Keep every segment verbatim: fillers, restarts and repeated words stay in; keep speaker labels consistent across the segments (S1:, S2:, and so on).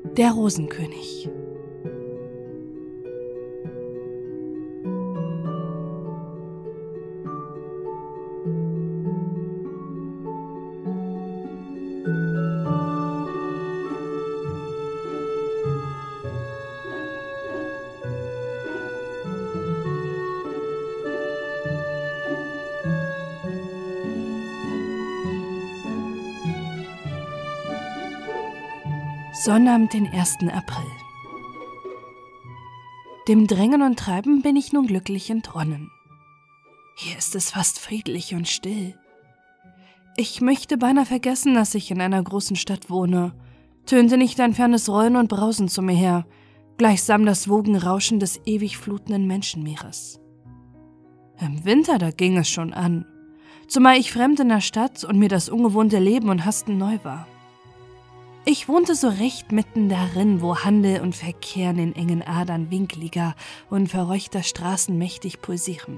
S1: Der Rosenkönig. Sonnabend, den ersten April. Dem Drängen und Treiben bin ich nun glücklich entronnen. Hier ist es fast friedlich und still. Ich möchte beinahe vergessen, dass ich in einer großen Stadt wohne. Tönte nicht ein fernes Rollen und Brausen zu mir her, gleichsam das Wogenrauschen des ewig flutenden Menschenmeeres. Im Winter, da ging es schon an, zumal ich fremd in der Stadt und mir das ungewohnte Leben und Hasten neu war. Ich wohnte so recht mitten darin, wo Handel und Verkehr in den engen Adern winkliger und verreuchter Straßen mächtig pulsieren.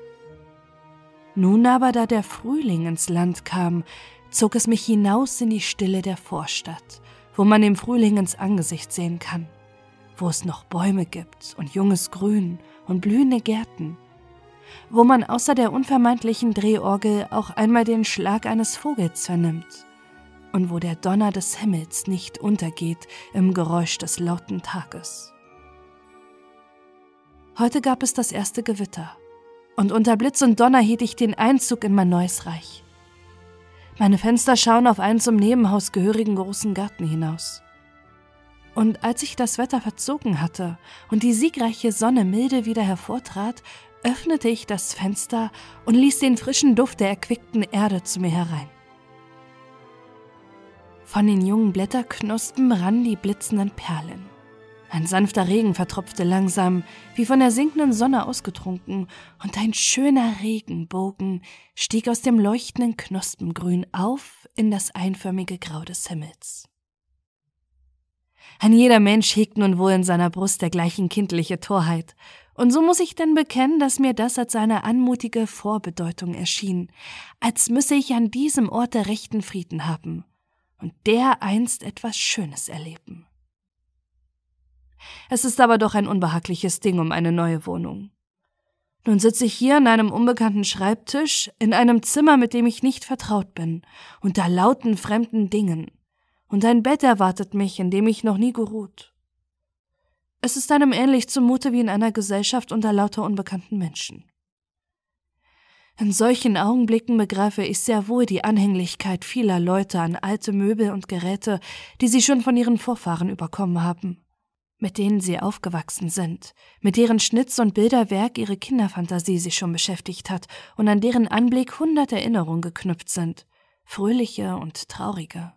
S1: Nun aber, da der Frühling ins Land kam, zog es mich hinaus in die Stille der Vorstadt, wo man dem Frühling ins Angesicht sehen kann, wo es noch Bäume gibt und junges Grün und blühende Gärten, wo man außer der unvermeidlichen Drehorgel auch einmal den Schlag eines Vogels vernimmt, und wo der Donner des Himmels nicht untergeht im Geräusch des lauten Tages. Heute gab es das erste Gewitter, und unter Blitz und Donner hielt ich den Einzug in mein neues Reich. Meine Fenster schauen auf einen zum Nebenhaus gehörigen großen Garten hinaus. Und als ich das Wetter verzogen hatte und die siegreiche Sonne milde wieder hervortrat, öffnete ich das Fenster und ließ den frischen Duft der erquickten Erde zu mir herein. Von den jungen Blätterknospen rannen die blitzenden Perlen. Ein sanfter Regen vertropfte langsam, wie von der sinkenden Sonne ausgetrunken, und ein schöner Regenbogen stieg aus dem leuchtenden Knospengrün auf in das einförmige Grau des Himmels. Ein jeder Mensch hegt nun wohl in seiner Brust dergleichen kindliche Torheit, und so muss ich denn bekennen, dass mir das als eine anmutige Vorbedeutung erschien, als müsse ich an diesem Orte rechten Frieden haben und dereinst etwas Schönes erleben. Es ist aber doch ein unbehagliches Ding um eine neue Wohnung. Nun sitze ich hier an einem unbekannten Schreibtisch, in einem Zimmer, mit dem ich nicht vertraut bin, unter lauten fremden Dingen, und ein Bett erwartet mich, in dem ich noch nie geruht. Es ist einem ähnlich zumute wie in einer Gesellschaft unter lauter unbekannten Menschen. In solchen Augenblicken begreife ich sehr wohl die Anhänglichkeit vieler Leute an alte Möbel und Geräte, die sie schon von ihren Vorfahren überkommen haben, mit denen sie aufgewachsen sind, mit deren Schnitz und Bilderwerk ihre Kinderfantasie sich schon beschäftigt hat und an deren Anblick hundert Erinnerungen geknüpft sind, fröhliche und traurige.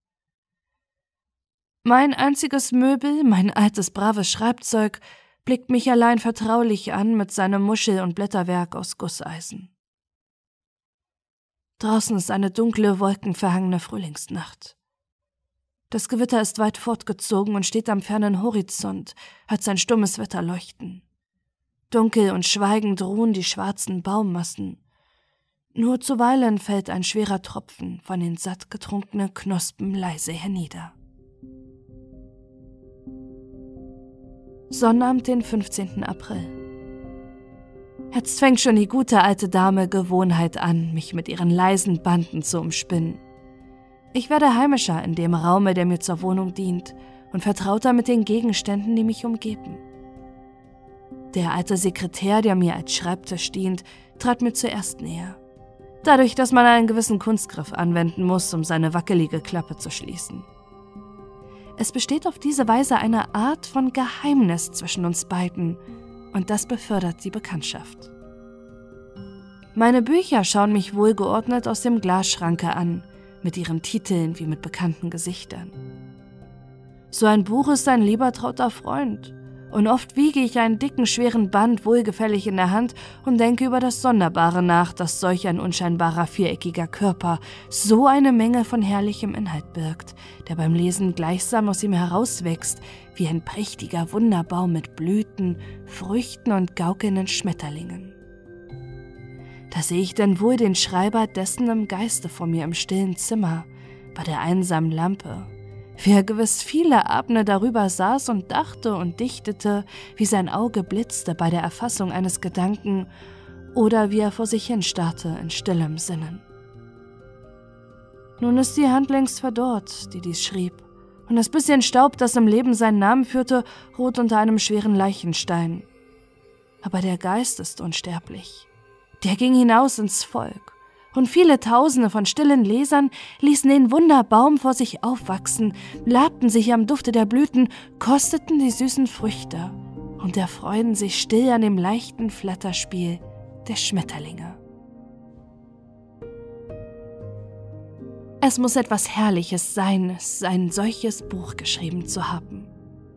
S1: Mein einziges Möbel, mein altes braves Schreibzeug, blickt mich allein vertraulich an mit seinem Muschel- und Blätterwerk aus Gusseisen. Draußen ist eine dunkle, wolkenverhangene Frühlingsnacht. Das Gewitter ist weit fortgezogen und steht am fernen Horizont, hat sein stummes Wetterleuchten. Dunkel und schweigend ruhen die schwarzen Baummassen. Nur zuweilen fällt ein schwerer Tropfen von den satt getrunkenen Knospen leise hernieder. Sonnabend, den fünfzehnten April. Jetzt fängt schon die gute alte Dame Gewohnheit an, mich mit ihren leisen Banden zu umspinnen. Ich werde heimischer in dem Raume, der mir zur Wohnung dient, und vertrauter mit den Gegenständen, die mich umgeben. Der alte Sekretär, der mir als Schreibtisch dient, trat mir zuerst näher. Dadurch, dass man einen gewissen Kunstgriff anwenden muss, um seine wackelige Klappe zu schließen. Es besteht auf diese Weise eine Art von Geheimnis zwischen uns beiden, und das befördert die Bekanntschaft. Meine Bücher schauen mich wohlgeordnet aus dem Glasschranke an, mit ihren Titeln wie mit bekannten Gesichtern. So ein Buch ist ein lieber trauter Freund, und oft wiege ich einen dicken, schweren Band wohlgefällig in der Hand und denke über das Sonderbare nach, dass solch ein unscheinbarer, viereckiger Körper so eine Menge von herrlichem Inhalt birgt, der beim Lesen gleichsam aus ihm herauswächst, wie ein prächtiger Wunderbaum mit Blüten, Früchten und gaukelnden Schmetterlingen. Da sehe ich denn wohl den Schreiber dessen im Geiste vor mir im stillen Zimmer, bei der einsamen Lampe, wie er gewiss viele Abende darüber saß und dachte und dichtete, wie sein Auge blitzte bei der Erfassung eines Gedanken oder wie er vor sich hinstarrte in stillem Sinnen. Nun ist die Hand längst verdorrt, die dies schrieb, und das bisschen Staub, das im Leben seinen Namen führte, ruht unter einem schweren Leichenstein. Aber der Geist ist unsterblich. Der ging hinaus ins Volk, und viele Tausende von stillen Lesern ließen den Wunderbaum vor sich aufwachsen, labten sich am Dufte der Blüten, kosteten die süßen Früchte und erfreuten sich still an dem leichten Flatterspiel der Schmetterlinge. Es muss etwas Herrliches sein, ein solches Buch geschrieben zu haben.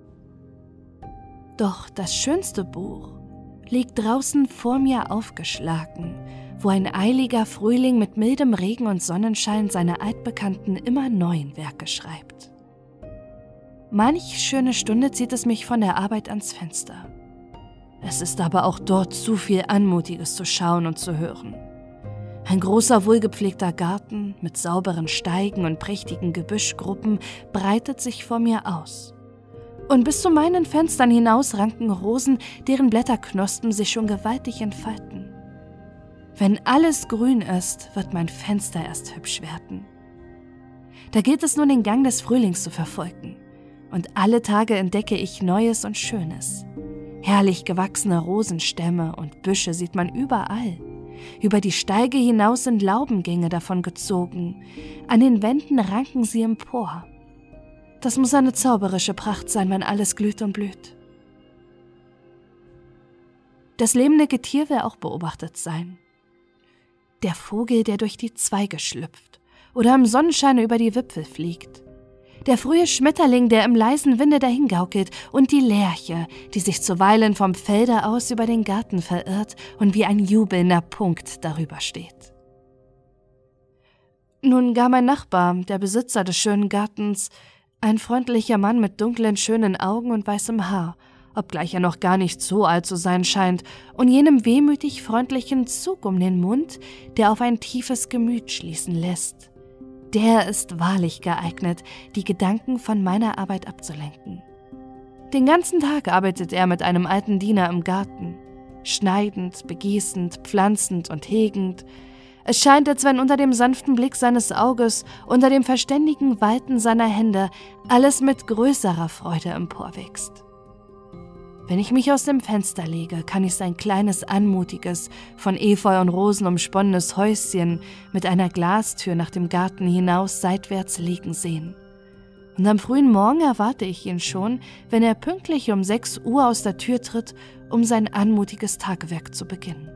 S1: Doch das schönste Buch liegt draußen vor mir aufgeschlagen, wo ein eiliger Frühling mit mildem Regen und Sonnenschein seine altbekannten, immer neuen Werke schreibt. Manch schöne Stunde zieht es mich von der Arbeit ans Fenster. Es ist aber auch dort zu viel Anmutiges zu schauen und zu hören. Ein großer, wohlgepflegter Garten mit sauberen Steigen und prächtigen Gebüschgruppen breitet sich vor mir aus. Und bis zu meinen Fenstern hinaus ranken Rosen, deren Blätterknospen sich schon gewaltig entfalten. Wenn alles grün ist, wird mein Fenster erst hübsch werden. Da gilt es nun, den Gang des Frühlings zu verfolgen. Und alle Tage entdecke ich Neues und Schönes. Herrlich gewachsene Rosenstämme und Büsche sieht man überall. Über die Steige hinaus sind Laubengänge davon gezogen. An den Wänden ranken sie empor. Das muss eine zauberische Pracht sein, wenn alles glüht und blüht. Das lebende Getier will auch beobachtet sein. Der Vogel, der durch die Zweige schlüpft oder im Sonnenschein über die Wipfel fliegt. Der frühe Schmetterling, der im leisen Winde dahingaukelt, und die Lerche, die sich zuweilen vom Felde aus über den Garten verirrt und wie ein jubelnder Punkt darüber steht. Nun gar mein Nachbar, der Besitzer des schönen Gartens, ein freundlicher Mann mit dunklen, schönen Augen und weißem Haar, obgleich er noch gar nicht so alt zu sein scheint, und jenem wehmütig freundlichen Zug um den Mund, der auf ein tiefes Gemüt schließen lässt. Der ist wahrlich geeignet, die Gedanken von meiner Arbeit abzulenken. Den ganzen Tag arbeitet er mit einem alten Diener im Garten, schneidend, begießend, pflanzend und hegend. Es scheint, als wenn unter dem sanften Blick seines Auges, unter dem verständigen Walten seiner Hände alles mit größerer Freude emporwächst. Wenn ich mich aus dem Fenster lege, kann ich sein kleines, anmutiges, von Efeu und Rosen umsponnenes Häuschen mit einer Glastür nach dem Garten hinaus seitwärts liegen sehen. Und am frühen Morgen erwarte ich ihn schon, wenn er pünktlich um sechs Uhr aus der Tür tritt, um sein anmutiges Tagewerk zu beginnen.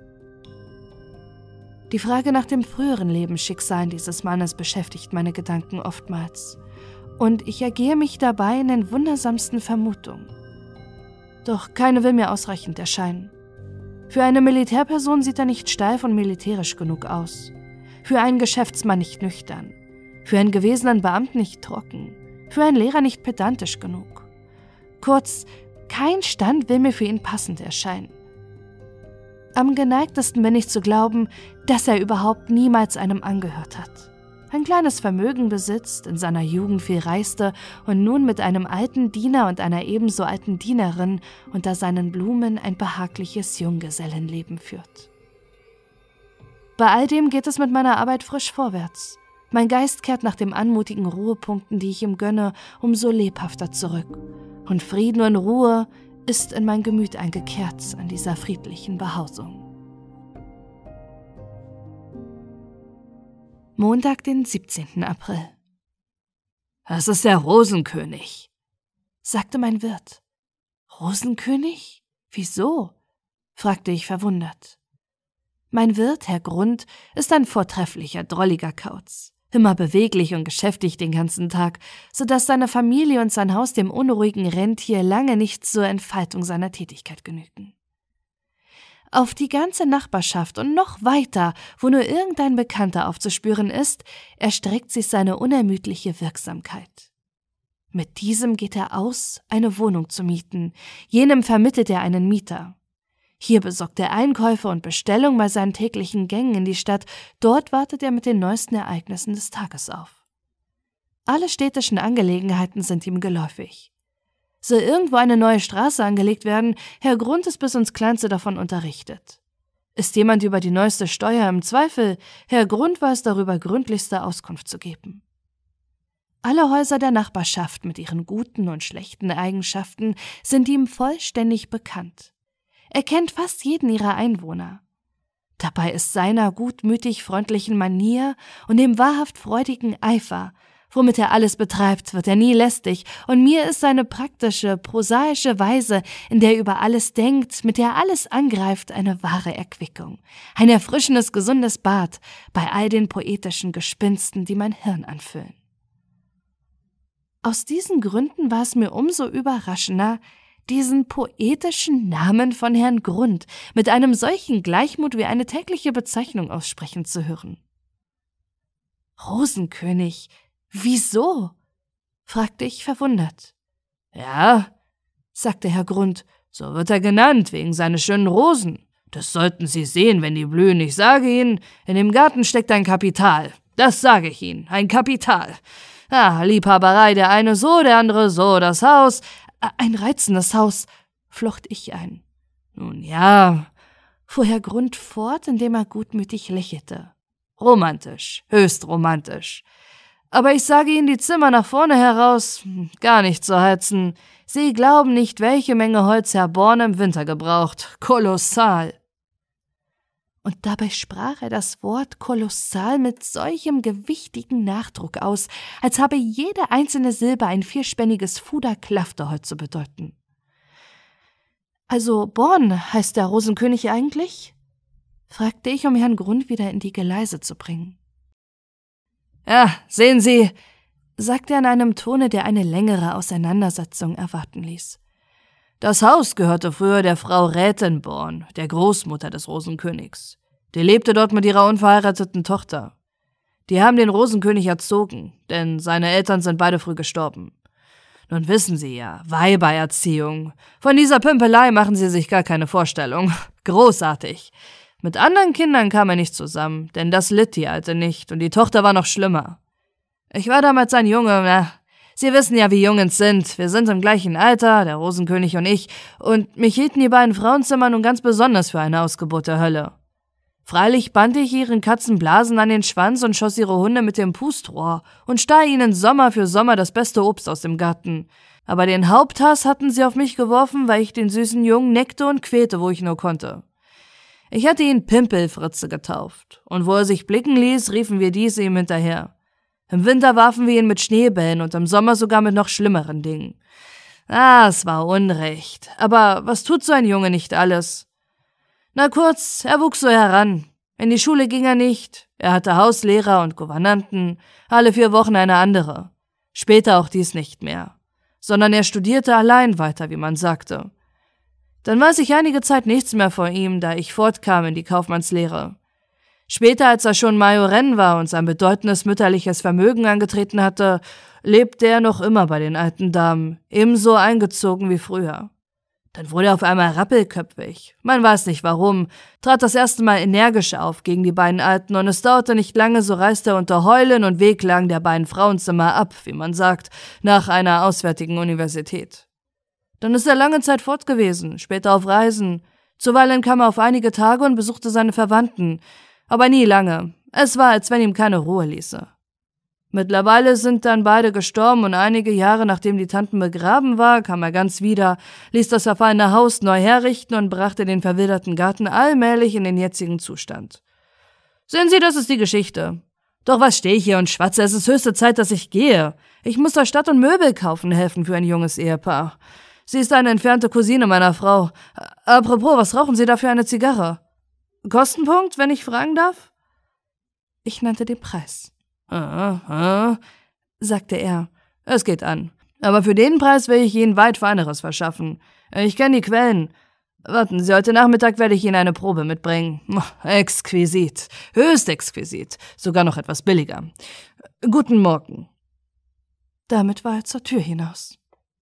S1: Die Frage nach dem früheren Lebensschicksal dieses Mannes beschäftigt meine Gedanken oftmals, und ich ergehe mich dabei in den wundersamsten Vermutungen. Doch keine will mir ausreichend erscheinen. Für eine Militärperson sieht er nicht steif und militärisch genug aus. Für einen Geschäftsmann nicht nüchtern. Für einen gewesenen Beamten nicht trocken. Für einen Lehrer nicht pedantisch genug. Kurz, kein Stand will mir für ihn passend erscheinen. Am geneigtesten bin ich zu glauben, dass er überhaupt niemals einem angehört hat. Ein kleines Vermögen besitzt, in seiner Jugend viel reiste und nun mit einem alten Diener und einer ebenso alten Dienerin unter seinen Blumen ein behagliches Junggesellenleben führt. Bei all dem geht es mit meiner Arbeit frisch vorwärts. Mein Geist kehrt nach den anmutigen Ruhepunkten, die ich ihm gönne, umso lebhafter zurück. Und Frieden und Ruhe ist in mein Gemüt eingekehrt an dieser friedlichen Behausung. Montag, den siebzehnten April. »Das ist der Rosenkönig«, sagte mein Wirt. »Rosenkönig? Wieso?« fragte ich verwundert. Mein Wirt, Herr Grund, ist ein vortrefflicher, drolliger Kauz, immer beweglich und geschäftig den ganzen Tag, so dass seine Familie und sein Haus dem unruhigen Rentier lange nicht zur Entfaltung seiner Tätigkeit genügten. Auf die ganze Nachbarschaft und noch weiter, wo nur irgendein Bekannter aufzuspüren ist, erstreckt sich seine unermüdliche Wirksamkeit. Mit diesem geht er aus, eine Wohnung zu mieten, jenem vermittelt er einen Mieter. Hier besorgt er Einkäufe und Bestellung bei seinen täglichen Gängen in die Stadt, dort wartet er mit den neuesten Ereignissen des Tages auf. Alle städtischen Angelegenheiten sind ihm geläufig. Soll irgendwo eine neue Straße angelegt werden, Herr Grund ist bis ins Kleinste davon unterrichtet. Ist jemand über die neueste Steuer im Zweifel, Herr Grund weiß darüber gründlichste Auskunft zu geben. Alle Häuser der Nachbarschaft mit ihren guten und schlechten Eigenschaften sind ihm vollständig bekannt. Er kennt fast jeden ihrer Einwohner. Dabei ist seiner gutmütig freundlichen Manier und dem wahrhaft freudigen Eifer, womit er alles betreibt, wird er nie lästig, und mir ist seine praktische, prosaische Weise, in der er über alles denkt, mit der er alles angreift, eine wahre Erquickung, ein erfrischendes, gesundes Bad bei all den poetischen Gespinsten, die mein Hirn anfüllen. Aus diesen Gründen war es mir umso überraschender, diesen poetischen Namen von Herrn Grund mit einem solchen Gleichmut wie eine tägliche Bezeichnung aussprechen zu hören. Rosenkönig, wieso? Fragte ich verwundert. Ja, sagte Herr Grund, so wird er genannt, wegen seiner schönen Rosen. Das sollten Sie sehen, wenn die blühen. Ich sage Ihnen, in dem Garten steckt ein Kapital. Das sage ich Ihnen, ein Kapital. Ah, Liebhaberei, der eine so, der andere so, das Haus. Ein reizendes Haus, flocht ich ein. Nun ja, fuhr Herr Grund fort, indem er gutmütig lächelte. Romantisch, höchst romantisch. Aber ich sage Ihnen, die Zimmer nach vorne heraus, gar nicht zu heizen. Sie glauben nicht, welche Menge Holz Herr Born im Winter gebraucht. Kolossal. Und dabei sprach er das Wort kolossal mit solchem gewichtigen Nachdruck aus, als habe jede einzelne Silbe ein vierspänniges Fuder Klafterholz zu bedeuten. Also Born heißt der Rosenkönig eigentlich? Fragte ich, um Herrn Grund wieder in die Geleise zu bringen. Ja, sehen Sie, sagte er in einem Tone, der eine längere Auseinandersetzung erwarten ließ. Das Haus gehörte früher der Frau Rätin Born, der Großmutter des Rosenkönigs. Die lebte dort mit ihrer unverheirateten Tochter. Die haben den Rosenkönig erzogen, denn seine Eltern sind beide früh gestorben. Nun wissen Sie ja, Weibererziehung. Von dieser Pümpelei machen Sie sich gar keine Vorstellung. Großartig. Mit anderen Kindern kam er nicht zusammen, denn das litt die Alte nicht, und die Tochter war noch schlimmer. Ich war damals ein Junge, na, Sie wissen ja, wie Jungens sind. Wir sind im gleichen Alter, der Rosenkönig und ich, und mich hielten die beiden Frauenzimmer nun ganz besonders für eine Ausgeburt der Hölle. Freilich band ich ihren Katzen Blasen an den Schwanz und schoss ihre Hunde mit dem Pustrohr und stahl ihnen Sommer für Sommer das beste Obst aus dem Garten. Aber den Haupthass hatten sie auf mich geworfen, weil ich den süßen Jungen neckte und quälte, wo ich nur konnte. Ich hatte ihn Pimpelfritze getauft, und wo er sich blicken ließ, riefen wir dies ihm hinterher. Im Winter warfen wir ihn mit Schneebällen und im Sommer sogar mit noch schlimmeren Dingen. Ah, es war Unrecht, aber was tut so ein Junge nicht alles? Na kurz, er wuchs so heran. In die Schule ging er nicht, er hatte Hauslehrer und Gouvernanten, alle vier Wochen eine andere. Später auch dies nicht mehr, sondern er studierte allein weiter, wie man sagte. Dann weiß ich einige Zeit nichts mehr von ihm, da ich fortkam in die Kaufmannslehre. Später, als er schon Majorenn war und sein bedeutendes mütterliches Vermögen angetreten hatte, lebte er noch immer bei den alten Damen, ebenso eingezogen wie früher. Dann wurde er auf einmal rappelköpfig. Man weiß nicht warum, trat das erste Mal energisch auf gegen die beiden Alten, und es dauerte nicht lange, so reiste er unter Heulen und Wehklagen der beiden Frauenzimmer ab, wie man sagt, nach einer auswärtigen Universität. Dann ist er lange Zeit fort gewesen, später auf Reisen. Zuweilen kam er auf einige Tage und besuchte seine Verwandten, aber nie lange. Es war, als wenn ihm keine Ruhe ließe. Mittlerweile sind dann beide gestorben, und einige Jahre nachdem die Tanten begraben war, kam er ganz wieder, ließ das verfallene Haus neu herrichten und brachte den verwilderten Garten allmählich in den jetzigen Zustand. Sehen Sie, das ist die Geschichte. Doch was stehe ich hier und schwatze? Es ist höchste Zeit, dass ich gehe. Ich muss der Stadt und Möbel kaufen helfen für ein junges Ehepaar. Sie ist eine entfernte Cousine meiner Frau. Apropos, was rauchen Sie da für eine Zigarre? Kostenpunkt, wenn ich fragen darf? Ich nannte den Preis. Ah, ah, sagte er. Es geht an. Aber für den Preis will ich Ihnen weit Feineres verschaffen. Ich kenne die Quellen. Warten Sie, heute Nachmittag werde ich Ihnen eine Probe mitbringen. Exquisit. Höchst exquisit. Sogar noch etwas billiger. Guten Morgen. Damit war er zur Tür hinaus.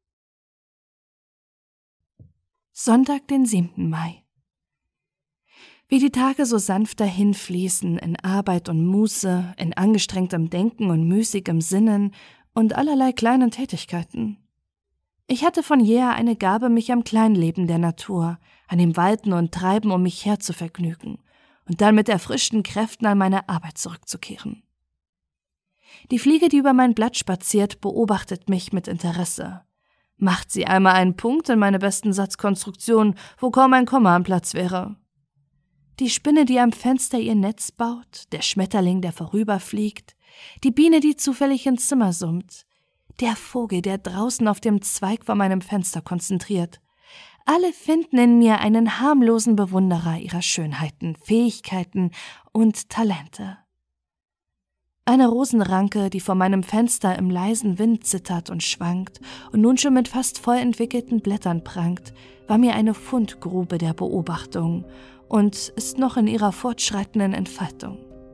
S1: Sonntag, den siebten Mai. Wie die Tage so sanft dahinfließen in Arbeit und Muße, in angestrengtem Denken und müßigem Sinnen und allerlei kleinen Tätigkeiten. Ich hatte von jeher eine Gabe, mich am Kleinleben der Natur, an dem Walten und Treiben um mich her zu vergnügen und dann mit erfrischten Kräften an meine Arbeit zurückzukehren. Die Fliege, die über mein Blatt spaziert, beobachtet mich mit Interesse. Macht sie einmal einen Punkt in meine besten Satzkonstruktionen, wo kaum ein Komma am Platz wäre. Die Spinne, die am Fenster ihr Netz baut, der Schmetterling, der vorüberfliegt, die Biene, die zufällig ins Zimmer summt, der Vogel, der draußen auf dem Zweig vor meinem Fenster konzentriert. Alle finden in mir einen harmlosen Bewunderer ihrer Schönheiten, Fähigkeiten und Talente. Eine Rosenranke, die vor meinem Fenster im leisen Wind zittert und schwankt und nun schon mit fast voll entwickelten Blättern prangt, war mir eine Fundgrube der Beobachtung und ist noch in ihrer fortschreitenden Entfaltung.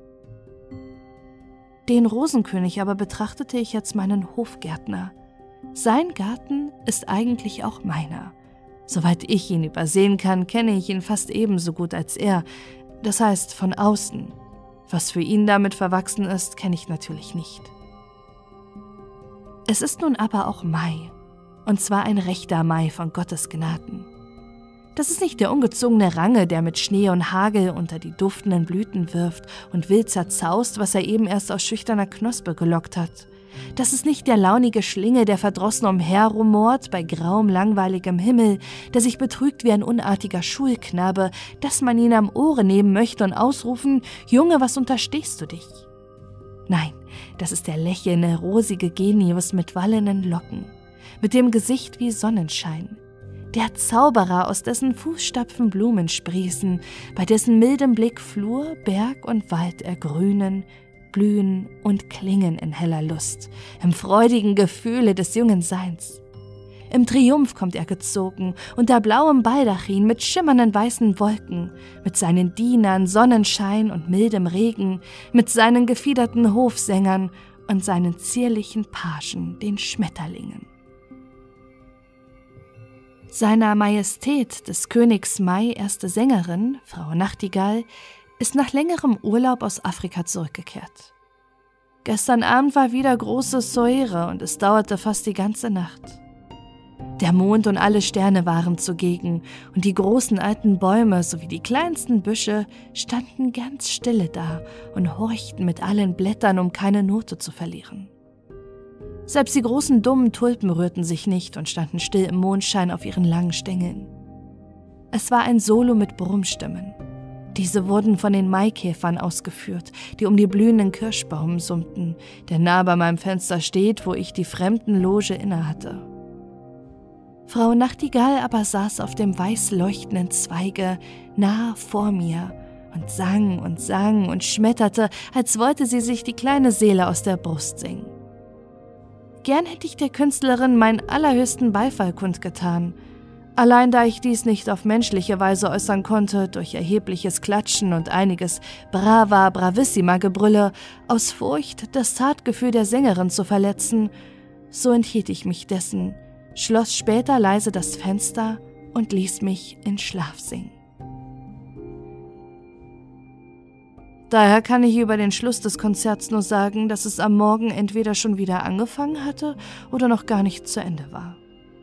S1: Den Rosenkönig aber betrachtete ich als meinen Hofgärtner. Sein Garten ist eigentlich auch meiner. Soweit ich ihn übersehen kann, kenne ich ihn fast ebenso gut als er, das heißt von außen. Was für ihn damit verwachsen ist, kenne ich natürlich nicht. Es ist nun aber auch Mai, und zwar ein rechter Mai von Gottes Gnaden. Das ist nicht der ungezogene Range, der mit Schnee und Hagel unter die duftenden Blüten wirft und wild zerzaust, was er eben erst aus schüchterner Knospe gelockt hat. Das ist nicht der launige Schlinge, der verdrossen umherrumort bei grauem, langweiligem Himmel, der sich betrügt wie ein unartiger Schulknabe, dass man ihn am Ohre nehmen möchte und ausrufen: »Junge, was unterstehst du dich?« Nein, das ist der lächelnde, rosige Genius mit wallenden Locken, mit dem Gesicht wie Sonnenschein. Der Zauberer, aus dessen Fußstapfen Blumen sprießen, bei dessen mildem Blick Flur, Berg und Wald ergrünen, blühen und klingen in heller Lust, im freudigen Gefühle des jungen Seins. Im Triumph kommt er gezogen, unter blauem Baldachin mit schimmernden weißen Wolken, mit seinen Dienern, Sonnenschein und mildem Regen, mit seinen gefiederten Hofsängern und seinen zierlichen Pagen, den Schmetterlingen. Seiner Majestät des Königs Mai erste Sängerin, Frau Nachtigall, ist nach längerem Urlaub aus Afrika zurückgekehrt. Gestern Abend war wieder große Soiree und es dauerte fast die ganze Nacht. Der Mond und alle Sterne waren zugegen und die großen alten Bäume sowie die kleinsten Büsche standen ganz stille da und horchten mit allen Blättern, um keine Note zu verlieren. Selbst die großen dummen Tulpen rührten sich nicht und standen still im Mondschein auf ihren langen Stängeln. Es war ein Solo mit Brummstimmen. Diese wurden von den Maikäfern ausgeführt, die um die blühenden Kirschbaumen summten, der nah bei meinem Fenster steht, wo ich die Fremdenloge innehatte. Frau Nachtigall aber saß auf dem weiß leuchtenden Zweige nah vor mir und sang und sang und schmetterte, als wollte sie sich die kleine Seele aus der Brust singen. Gern hätte ich der Künstlerin meinen allerhöchsten Beifall kundgetan, allein da ich dies nicht auf menschliche Weise äußern konnte, durch erhebliches Klatschen und einiges Brava, Bravissima Gebrülle, aus Furcht, das Zartgefühl der Sängerin zu verletzen, so enthielt ich mich dessen, schloss später leise das Fenster und ließ mich in Schlaf singen. Daher kann ich über den Schluss des Konzerts nur sagen, dass es am Morgen entweder schon wieder angefangen hatte oder noch gar nicht zu Ende war.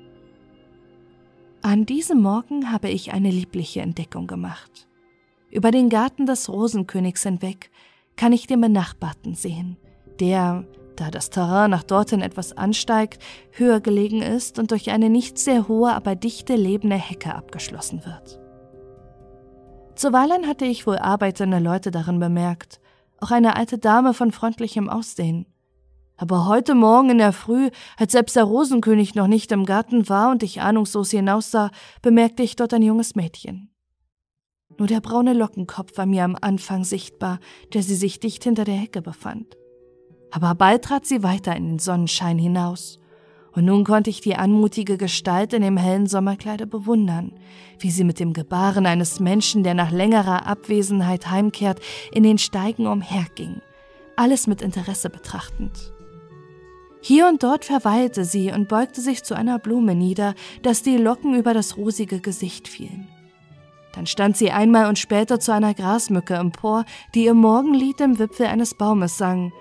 S1: An diesem Morgen habe ich eine liebliche Entdeckung gemacht. Über den Garten des Rosenkönigs hinweg kann ich den Benachbarten sehen, der, da das Terrain nach dorthin etwas ansteigt, höher gelegen ist und durch eine nicht sehr hohe, aber dichte, lebende Hecke abgeschlossen wird. Zuweilen hatte ich wohl arbeitende Leute darin bemerkt, auch eine alte Dame von freundlichem Aussehen. Aber heute Morgen in der Früh, als selbst der Rosenkönig noch nicht im Garten war und ich ahnungslos hinaussah, bemerkte ich dort ein junges Mädchen. Nur der braune Lockenkopf war mir am Anfang sichtbar, der sie sich dicht hinter der Hecke befand. Aber bald trat sie weiter in den Sonnenschein hinaus. Und nun konnte ich die anmutige Gestalt in dem hellen Sommerkleide bewundern, wie sie mit dem Gebaren eines Menschen, der nach längerer Abwesenheit heimkehrt, in den Steigen umherging, alles mit Interesse betrachtend. Hier und dort verweilte sie und beugte sich zu einer Blume nieder, dass die Locken über das rosige Gesicht fielen. Dann stand sie einmal und später zu einer Grasmücke empor, die ihr Morgenlied im Wipfel eines Baumes sang,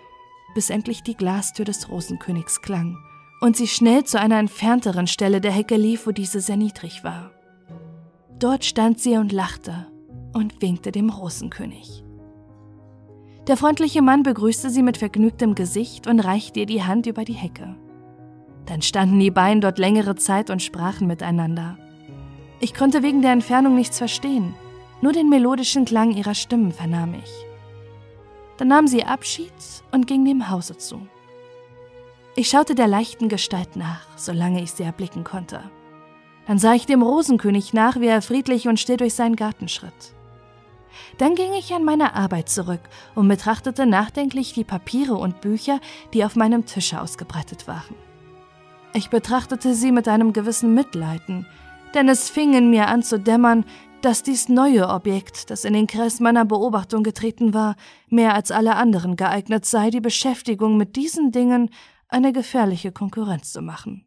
S1: bis endlich die Glastür des Rosenkönigs klang und sie schnell zu einer entfernteren Stelle der Hecke lief, wo diese sehr niedrig war. Dort stand sie und lachte und winkte dem Rosenkönig. Der freundliche Mann begrüßte sie mit vergnügtem Gesicht und reichte ihr die Hand über die Hecke. Dann standen die beiden dort längere Zeit und sprachen miteinander. Ich konnte wegen der Entfernung nichts verstehen, nur den melodischen Klang ihrer Stimmen vernahm ich. Dann nahm sie Abschied und ging dem Hause zu. Ich schaute der leichten Gestalt nach, solange ich sie erblicken konnte. Dann sah ich dem Rosenkönig nach, wie er friedlich und still durch seinen Garten schritt. Dann ging ich an meine Arbeit zurück und betrachtete nachdenklich die Papiere und Bücher, die auf meinem Tische ausgebreitet waren. Ich betrachtete sie mit einem gewissen Mitleiden, denn es fing in mir an zu dämmern, dass dies neue Objekt, das in den Kreis meiner Beobachtung getreten war, mehr als alle anderen geeignet sei, die Beschäftigung mit diesen Dingen eine gefährliche Konkurrenz zu machen.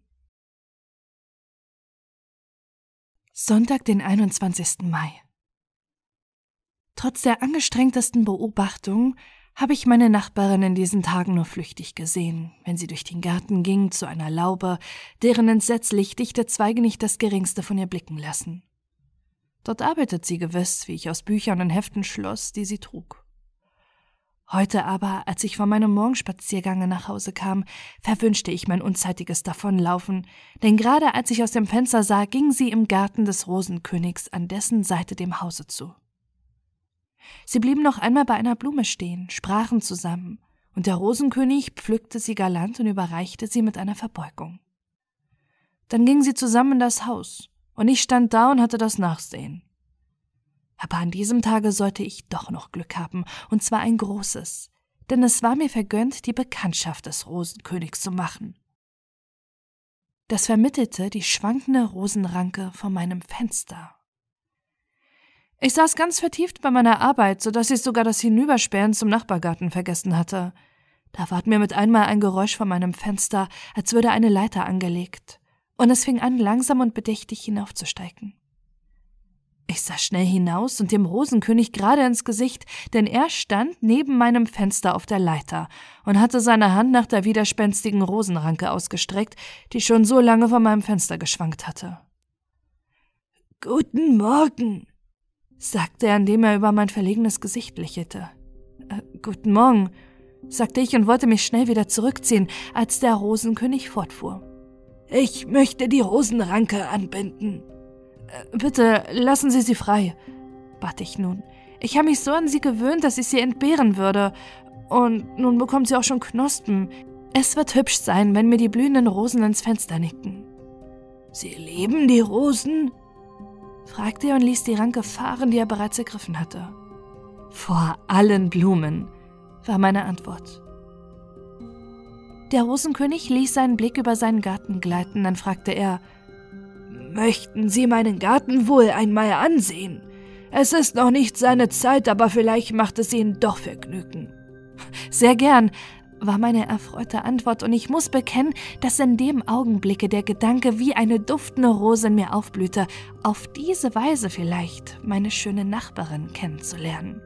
S1: Sonntag, den einundzwanzigsten Mai. Trotz der angestrengtesten Beobachtung habe ich meine Nachbarin in diesen Tagen nur flüchtig gesehen, wenn sie durch den Garten ging zu einer Laube, deren entsetzlich dichte Zweige nicht das Geringste von ihr blicken lassen. Dort arbeitet sie gewiss, wie ich aus Büchern und Heften schloss, die sie trug. Heute aber, als ich von meinem Morgenspaziergange nach Hause kam, verwünschte ich mein unzeitiges Davonlaufen, denn gerade als ich aus dem Fenster sah, ging sie im Garten des Rosenkönigs an dessen Seite dem Hause zu. Sie blieben noch einmal bei einer Blume stehen, sprachen zusammen, und der Rosenkönig pflückte sie galant und überreichte sie mit einer Verbeugung. Dann gingen sie zusammen in das Haus, und ich stand da und hatte das Nachsehen. Aber an diesem Tage sollte ich doch noch Glück haben, und zwar ein großes, denn es war mir vergönnt, die Bekanntschaft des Rosenkönigs zu machen. Das vermittelte die schwankende Rosenranke vor meinem Fenster. Ich saß ganz vertieft bei meiner Arbeit, so dass ich sogar das Hinüberspähen zum Nachbargarten vergessen hatte. Da ward mir mit einmal ein Geräusch vor meinem Fenster, als würde eine Leiter angelegt, und es fing an, langsam und bedächtig hinaufzusteigen. Ich sah schnell hinaus und dem Rosenkönig gerade ins Gesicht, denn er stand neben meinem Fenster auf der Leiter und hatte seine Hand nach der widerspenstigen Rosenranke ausgestreckt, die schon so lange vor meinem Fenster geschwankt hatte. »Guten Morgen«, sagte er, indem er über mein verlegenes Gesicht lächelte. Äh, »Guten Morgen«, sagte ich und wollte mich schnell wieder zurückziehen, als der Rosenkönig fortfuhr. »Ich möchte die Rosenranke anbinden.« äh, »Bitte, lassen Sie sie frei«, bat ich nun. »Ich habe mich so an sie gewöhnt, dass ich sie entbehren würde. Und nun bekommt sie auch schon Knospen. Es wird hübsch sein, wenn mir die blühenden Rosen ins Fenster nicken.« »Sie lieben die Rosen?« fragte er und ließ die Ranke fahren, die er bereits ergriffen hatte. »Vor allen Blumen«, war meine Antwort. Der Rosenkönig ließ seinen Blick über seinen Garten gleiten, dann fragte er, »Möchten Sie meinen Garten wohl einmal ansehen? Es ist noch nicht seine Zeit, aber vielleicht macht es Ihnen doch Vergnügen.« »Sehr gern«, war meine erfreute Antwort, und ich muss bekennen, dass in dem Augenblicke der Gedanke wie eine duftende Rose in mir aufblühte, auf diese Weise vielleicht meine schöne Nachbarin kennenzulernen.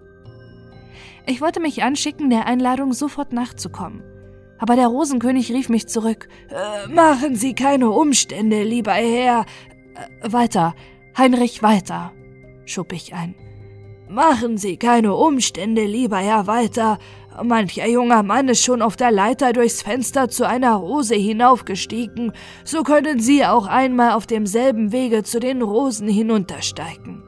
S1: Ich wollte mich anschicken, der Einladung sofort nachzukommen. Aber der Rosenkönig rief mich zurück. Äh, »Machen Sie keine Umstände, lieber Herr.« Äh, »Weiter, Heinrich, weiter«, schob ich ein. »Machen Sie keine Umstände, lieber Herr Walter. Mancher junger Mann ist schon auf der Leiter durchs Fenster zu einer Rose hinaufgestiegen. So können Sie auch einmal auf demselben Wege zu den Rosen hinuntersteigen.«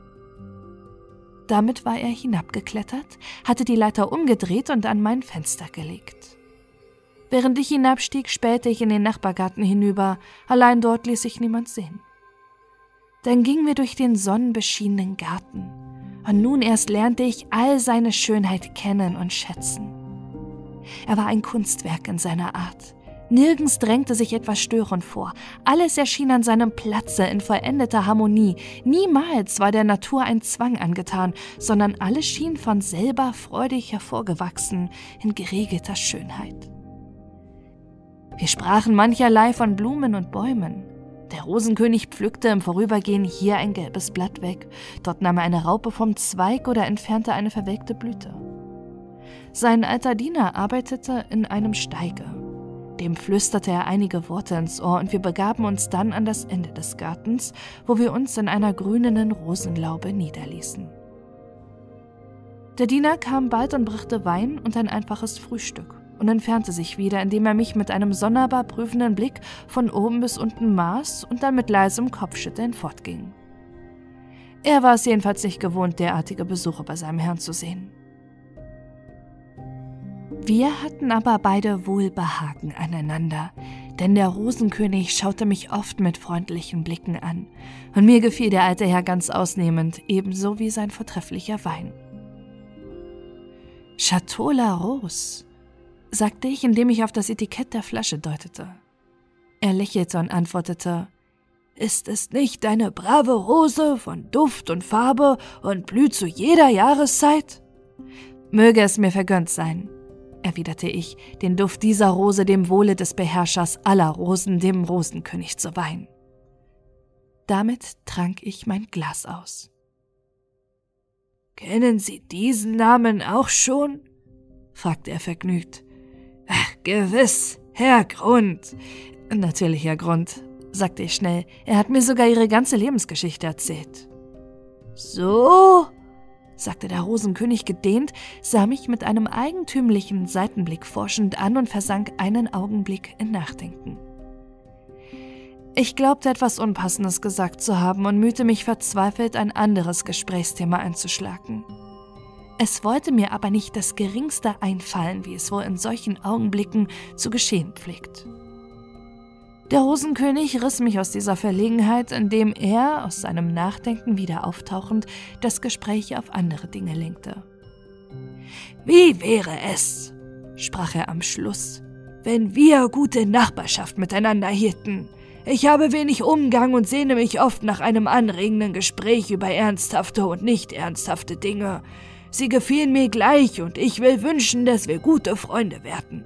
S1: Damit war er hinabgeklettert, hatte die Leiter umgedreht und an mein Fenster gelegt. Während ich hinabstieg, spähte ich in den Nachbargarten hinüber, allein dort ließ sich niemand sehen. Dann gingen wir durch den sonnenbeschienenen Garten, und nun erst lernte ich all seine Schönheit kennen und schätzen. Er war ein Kunstwerk in seiner Art. Nirgends drängte sich etwas störend vor. Alles erschien an seinem Platze in vollendeter Harmonie. Niemals war der Natur ein Zwang angetan, sondern alles schien von selber freudig hervorgewachsen in geregelter Schönheit. Wir sprachen mancherlei von Blumen und Bäumen. Der Rosenkönig pflückte im Vorübergehen hier ein gelbes Blatt weg, dort nahm er eine Raupe vom Zweig oder entfernte eine verwelkte Blüte. Sein alter Diener arbeitete in einem Steiger. Dem flüsterte er einige Worte ins Ohr und wir begaben uns dann an das Ende des Gartens, wo wir uns in einer grünenden Rosenlaube niederließen. Der Diener kam bald und brachte Wein und ein einfaches Frühstück und entfernte sich wieder, indem er mich mit einem sonderbar prüfenden Blick von oben bis unten maß und dann mit leisem Kopfschütteln fortging. Er war es jedenfalls nicht gewohnt, derartige Besuche bei seinem Herrn zu sehen. Wir hatten aber beide Wohlbehagen aneinander, denn der Rosenkönig schaute mich oft mit freundlichen Blicken an, und mir gefiel der alte Herr ganz ausnehmend, ebenso wie sein vortrefflicher Wein. »Chateau La Rose«, sagte ich, indem ich auf das Etikett der Flasche deutete. Er lächelte und antwortete: »Ist es nicht eine brave Rose von Duft und Farbe und blüht zu jeder Jahreszeit?« »Möge es mir vergönnt sein«, erwiderte ich, den Duft dieser Rose dem Wohle des Beherrschers aller Rosen, dem Rosenkönig, zu weihen. Damit trank ich mein Glas aus. »Kennen Sie diesen Namen auch schon?« fragte er vergnügt. »Ach, gewiss, Herr Grund.« »Natürlich, Herr Grund«, sagte ich schnell. »Er hat mir sogar Ihre ganze Lebensgeschichte erzählt.« »So?«, sagte der Rosenkönig gedehnt, sah mich mit einem eigentümlichen Seitenblick forschend an und versank einen Augenblick in Nachdenken. Ich glaubte, etwas Unpassendes gesagt zu haben und mühte mich verzweifelt, ein anderes Gesprächsthema einzuschlagen. Es wollte mir aber nicht das Geringste einfallen, wie es wohl in solchen Augenblicken zu geschehen pflegt. Der Rosenkönig riss mich aus dieser Verlegenheit, indem er, aus seinem Nachdenken wieder auftauchend, das Gespräch auf andere Dinge lenkte. »Wie wäre es«, sprach er am Schluss, »wenn wir gute Nachbarschaft miteinander hielten? Ich habe wenig Umgang und sehne mich oft nach einem anregenden Gespräch über ernsthafte und nicht ernsthafte Dinge. Sie gefielen mir gleich und ich will wünschen, dass wir gute Freunde werden.«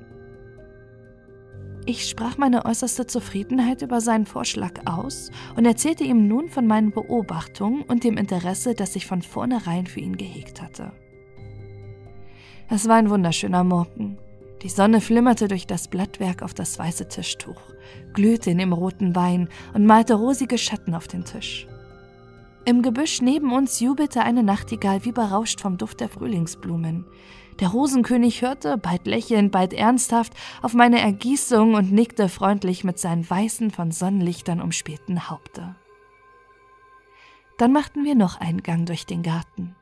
S1: Ich sprach meine äußerste Zufriedenheit über seinen Vorschlag aus und erzählte ihm nun von meinen Beobachtungen und dem Interesse, das ich von vornherein für ihn gehegt hatte. Es war ein wunderschöner Morgen. Die Sonne flimmerte durch das Blattwerk auf das weiße Tischtuch, glühte in dem roten Wein und malte rosige Schatten auf den Tisch. Im Gebüsch neben uns jubelte eine Nachtigall wie berauscht vom Duft der Frühlingsblumen. Der Rosenkönig hörte, bald lächelnd, bald ernsthaft, auf meine Ergießung und nickte freundlich mit seinen weißen, von Sonnenlichtern umspielten Haupte. Dann machten wir noch einen Gang durch den Garten.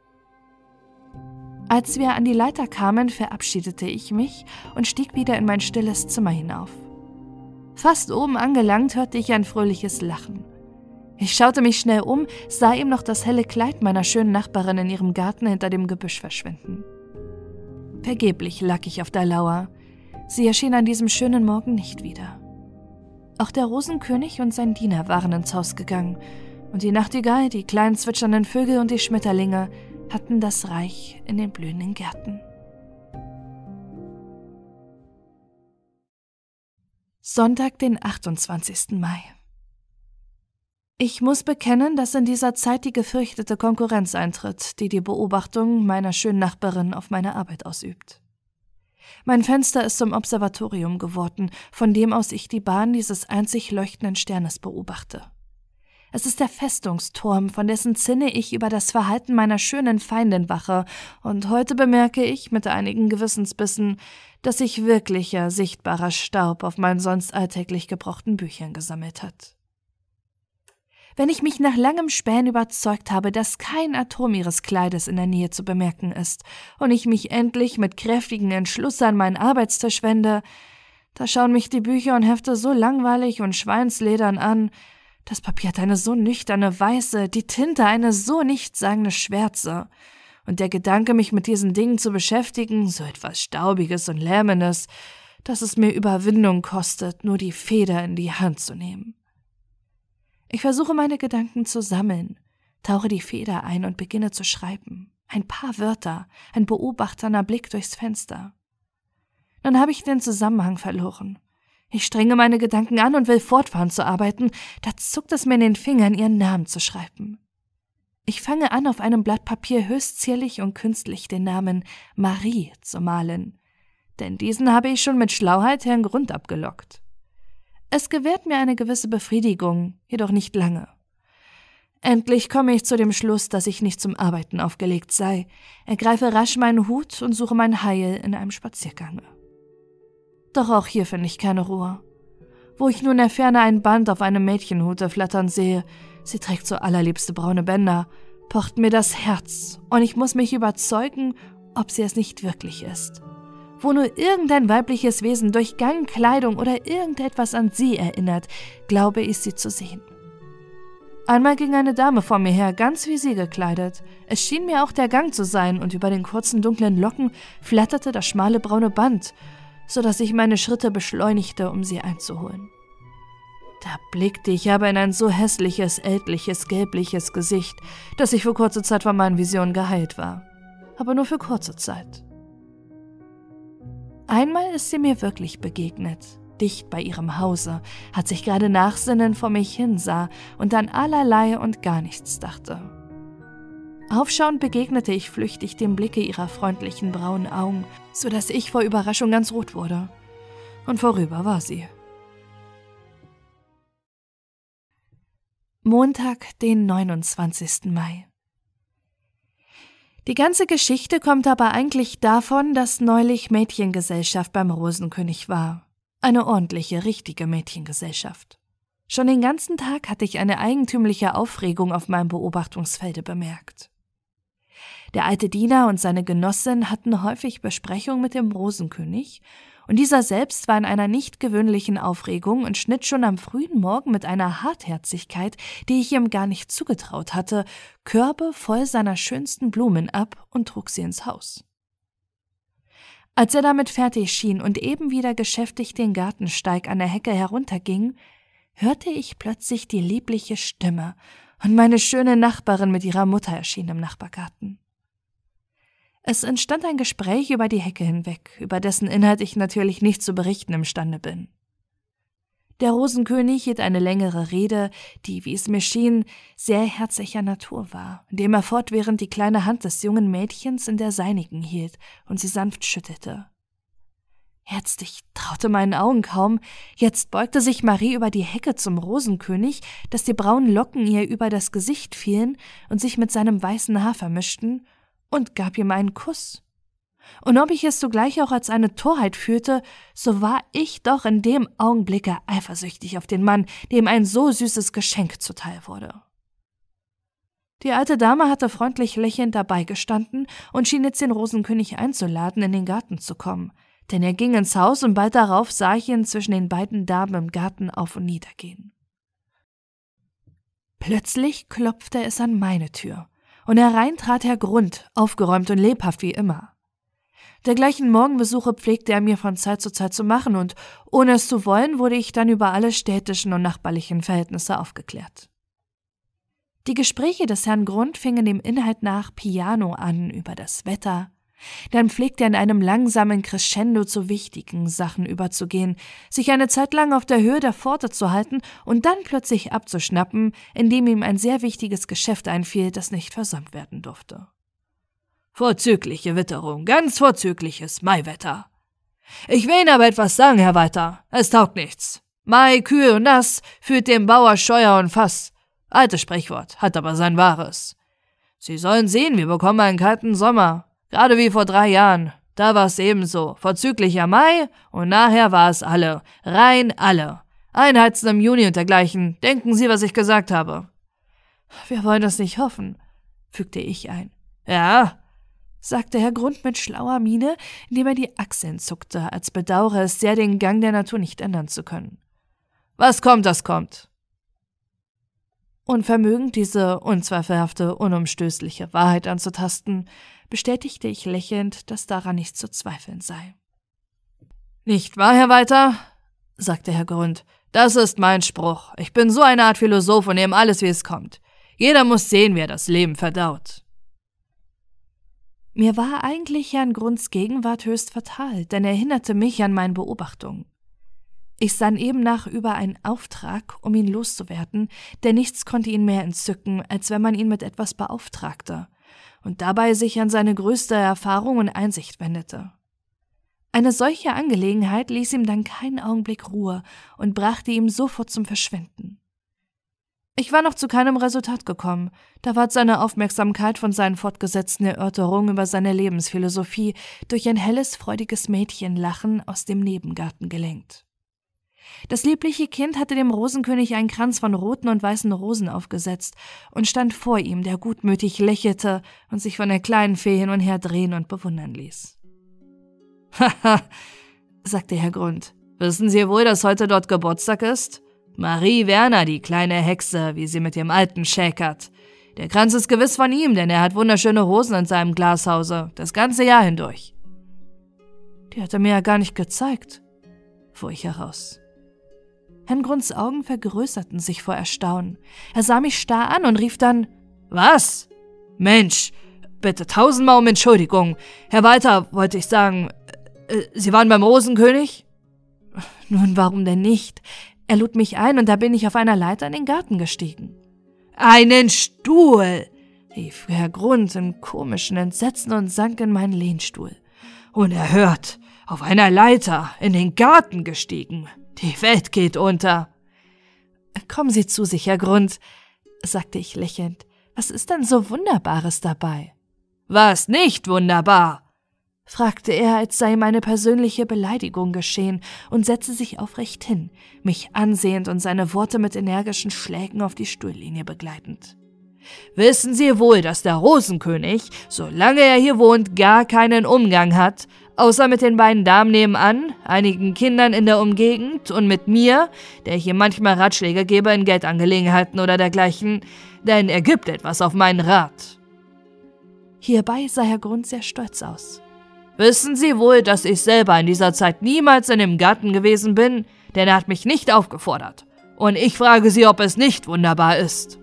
S1: Als wir an die Leiter kamen, verabschiedete ich mich und stieg wieder in mein stilles Zimmer hinauf. Fast oben angelangt, hörte ich ein fröhliches Lachen. Ich schaute mich schnell um, sah ihm noch das helle Kleid meiner schönen Nachbarin in ihrem Garten hinter dem Gebüsch verschwinden. Vergeblich lag ich auf der Lauer. Sie erschien an diesem schönen Morgen nicht wieder. Auch der Rosenkönig und sein Diener waren ins Haus gegangen, und die Nachtigall, die kleinen zwitschernden Vögel und die Schmetterlinge hatten das Reich in den blühenden Gärten. Sonntag, den achtundzwanzigsten Mai. Ich muss bekennen, dass in dieser Zeit die gefürchtete Konkurrenz eintritt, die die Beobachtung meiner schönen Nachbarin auf meine Arbeit ausübt. Mein Fenster ist zum Observatorium geworden, von dem aus ich die Bahn dieses einzig leuchtenden Sternes beobachte. Es ist der Festungsturm, von dessen Zinne ich über das Verhalten meiner schönen Feindin wache, und heute bemerke ich mit einigen Gewissensbissen, dass sich wirklicher, sichtbarer Staub auf meinen sonst alltäglich gebrauchten Büchern gesammelt hat. Wenn ich mich nach langem Spähen überzeugt habe, dass kein Atom ihres Kleides in der Nähe zu bemerken ist, und ich mich endlich mit kräftigem Entschluss an meinen Arbeitstisch wende, da schauen mich die Bücher und Hefte so langweilig und schweinsledern an, das Papier hat eine so nüchterne Weiße, die Tinte eine so nichtssagende Schwärze, und der Gedanke, mich mit diesen Dingen zu beschäftigen, so etwas Staubiges und Lähmendes, dass es mir Überwindung kostet, nur die Feder in die Hand zu nehmen. Ich versuche, meine Gedanken zu sammeln, tauche die Feder ein und beginne zu schreiben. Ein paar Wörter, ein beobachternder Blick durchs Fenster. Dann habe ich den Zusammenhang verloren. Ich strenge meine Gedanken an und will fortfahren zu arbeiten, da zuckt es mir in den Fingern, ihren Namen zu schreiben. Ich fange an, auf einem Blatt Papier höchst zierlich und künstlich den Namen Marie zu malen, denn diesen habe ich schon mit Schlauheit Herrn Grund abgelockt. Es gewährt mir eine gewisse Befriedigung, jedoch nicht lange. Endlich komme ich zu dem Schluss, dass ich nicht zum Arbeiten aufgelegt sei, ergreife rasch meinen Hut und suche mein Heil in einem Spaziergange. Doch auch hier finde ich keine Ruhe. Wo ich nun in der Ferne ein Band auf einem Mädchenhute flattern sehe, sie trägt so allerliebste braune Bänder, pocht mir das Herz und ich muss mich überzeugen, ob sie es nicht wirklich ist. Wo nur irgendein weibliches Wesen durch Gang, Kleidung oder irgendetwas an sie erinnert, glaube ich, sie zu sehen. Einmal ging eine Dame vor mir her, ganz wie sie gekleidet. Es schien mir auch der Gang zu sein, und über den kurzen dunklen Locken flatterte das schmale braune Band, so dass ich meine Schritte beschleunigte, um sie einzuholen. Da blickte ich aber in ein so hässliches, ältliches, gelbliches Gesicht, dass ich für kurze Zeit von meinen Visionen geheilt war. Aber nur für kurze Zeit. Einmal ist sie mir wirklich begegnet. Dicht bei ihrem Hause, hat sich gerade nachsinnend vor mich hinsah und an allerlei und gar nichts dachte. Aufschauend begegnete ich flüchtig dem Blicke ihrer freundlichen braunen Augen, so dass ich vor Überraschung ganz rot wurde. Und vorüber war sie. Montag, den neunundzwanzigsten Mai. Die ganze Geschichte kommt aber eigentlich davon, dass neulich Mädchengesellschaft beim Rosenkönig war. Eine ordentliche, richtige Mädchengesellschaft. Schon den ganzen Tag hatte ich eine eigentümliche Aufregung auf meinem Beobachtungsfelde bemerkt. Der alte Diener und seine Genossin hatten häufig Besprechungen mit dem Rosenkönig, und dieser selbst war in einer nicht gewöhnlichen Aufregung und schnitt schon am frühen Morgen mit einer Hartherzigkeit, die ich ihm gar nicht zugetraut hatte, Körbe voll seiner schönsten Blumen ab und trug sie ins Haus. Als er damit fertig schien und eben wieder geschäftig den Gartensteig an der Hecke herunterging, hörte ich plötzlich die liebliche Stimme, und meine schöne Nachbarin mit ihrer Mutter erschien im Nachbargarten. Es entstand ein Gespräch über die Hecke hinweg, über dessen Inhalt ich natürlich nicht zu berichten imstande bin. Der Rosenkönig hielt eine längere Rede, die, wie es mir schien, sehr herzlicher Natur war, indem er fortwährend die kleine Hand des jungen Mädchens in der seinigen hielt und sie sanft schüttelte. Jetzt, ich traute meinen Augen kaum, jetzt beugte sich Marie über die Hecke zum Rosenkönig, dass die braunen Locken ihr über das Gesicht fielen und sich mit seinem weißen Haar vermischten, und gab ihm einen Kuss. Und ob ich es sogleich auch als eine Torheit fühlte, so war ich doch in dem Augenblicke eifersüchtig auf den Mann, dem ein so süßes Geschenk zuteil wurde. Die alte Dame hatte freundlich lächelnd dabei gestanden und schien jetzt den Rosenkönig einzuladen, in den Garten zu kommen, denn er ging ins Haus und bald darauf sah ich ihn zwischen den beiden Damen im Garten auf und nieder gehen. Plötzlich klopfte es an meine Tür, und herein trat Herr Grund, aufgeräumt und lebhaft wie immer. Dergleichen Morgenbesuche pflegte er mir von Zeit zu Zeit zu machen, und ohne es zu wollen, wurde ich dann über alle städtischen und nachbarlichen Verhältnisse aufgeklärt. Die Gespräche des Herrn Grund fingen dem Inhalt nach Piano an über das Wetter, dann pflegte er in einem langsamen Crescendo zu wichtigen Sachen überzugehen, sich eine Zeit lang auf der Höhe der Pforte zu halten und dann plötzlich abzuschnappen, indem ihm ein sehr wichtiges Geschäft einfiel, das nicht versäumt werden durfte. Vorzügliche Witterung, ganz vorzügliches Maiwetter. Ich will Ihnen aber etwas sagen, Herr Walter, es taugt nichts. Mai, kühl und nass, fühlt dem Bauer Scheuer und Fass. Altes Sprichwort, hat aber sein Wahres. Sie sollen sehen, wir bekommen einen kalten Sommer. Gerade wie vor drei Jahren. Da war es ebenso. Vorzüglicher Mai und nachher war es alle. Rein alle. Einheizen im Juni und dergleichen. Denken Sie, was ich gesagt habe. Wir wollen es nicht hoffen, fügte ich ein. Ja, sagte Herr Grund mit schlauer Miene, indem er die Achseln zuckte, als bedauere es sehr, den Gang der Natur nicht ändern zu können. Was kommt, das kommt. Unvermögend, diese unzweifelhafte, unumstößliche Wahrheit anzutasten, bestätigte ich lächelnd, dass daran nicht zu zweifeln sei. »Nicht wahr, Herr Walter?« sagte Herr Grund. »Das ist mein Spruch. Ich bin so eine Art Philosoph und nehme alles, wie es kommt. Jeder muss sehen, wer das Leben verdaut.« Mir war eigentlich Herrn Grunds Gegenwart höchst fatal, denn er hinderte mich an meinen Beobachtungen. Ich sann eben nach über einen Auftrag, um ihn loszuwerden, denn nichts konnte ihn mehr entzücken, als wenn man ihn mit etwas beauftragte und dabei sich an seine größte Erfahrung und Einsicht wendete. Eine solche Angelegenheit ließ ihm dann keinen Augenblick Ruhe und brachte ihm sofort zum Verschwinden. Ich war noch zu keinem Resultat gekommen, da ward seine Aufmerksamkeit von seinen fortgesetzten Erörterungen über seine Lebensphilosophie durch ein helles, freudiges Mädchenlachen aus dem Nebengarten gelenkt. Das liebliche Kind hatte dem Rosenkönig einen Kranz von roten und weißen Rosen aufgesetzt und stand vor ihm, der gutmütig lächelte und sich von der kleinen Fee hin und her drehen und bewundern ließ. »Haha«, sagte Herr Grund, »wissen Sie wohl, dass heute dort Geburtstag ist? Marie Werner, die kleine Hexe, wie sie mit dem Alten schäkert. Der Kranz ist gewiss von ihm, denn er hat wunderschöne Rosen in seinem Glashause, das ganze Jahr hindurch.« »Die hat er mir ja gar nicht gezeigt«, fuhr ich heraus. Herrn Grunds Augen vergrößerten sich vor Erstaunen. Er sah mich starr an und rief dann, »Was? Mensch, bitte tausendmal um Entschuldigung. Herr Walter, wollte ich sagen, äh, Sie waren beim Rosenkönig?« »Nun, warum denn nicht? Er lud mich ein und da bin ich auf einer Leiter in den Garten gestiegen.« »Einen Stuhl«, rief Herr Grund in komischen Entsetzen und sank in meinen Lehnstuhl. »Unerhört, auf einer Leiter in den Garten gestiegen. Die Welt geht unter.« »Kommen Sie zu sich, Herr Grund«, sagte ich lächelnd. »Was ist denn so Wunderbares dabei?« »Was nicht wunderbar?« fragte er, als sei ihm eine persönliche Beleidigung geschehen, und setzte sich aufrecht hin, mich ansehend und seine Worte mit energischen Schlägen auf die Stuhllinie begleitend. »Wissen Sie wohl, dass der Rosenkönig, solange er hier wohnt, gar keinen Umgang hat, außer mit den beiden Damen nebenan, einigen Kindern in der Umgegend und mit mir, der ich ihm manchmal Ratschläge gebe in Geldangelegenheiten oder dergleichen, denn er gibt etwas auf meinen Rat.« Hierbei sah Herr Grund sehr stolz aus. »Wissen Sie wohl, dass ich selber in dieser Zeit niemals in dem Garten gewesen bin, denn er hat mich nicht aufgefordert. Und ich frage Sie, ob es nicht wunderbar ist.«